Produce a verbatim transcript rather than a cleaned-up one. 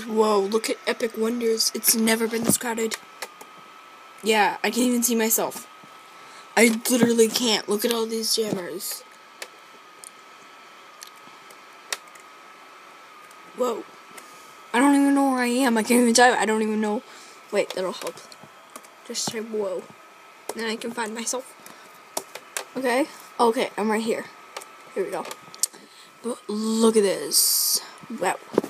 Whoa, look at Epic Wonders. It's never been this crowded. Yeah, I can't even see myself. I literally can't. Look at all these jammers. Whoa. I don't even know where I am. I can't even type. I don't even know. Wait, that'll help. Just type whoa. Then I can find myself. Okay. Okay, I'm right here. Here we go. But look at this. Wow.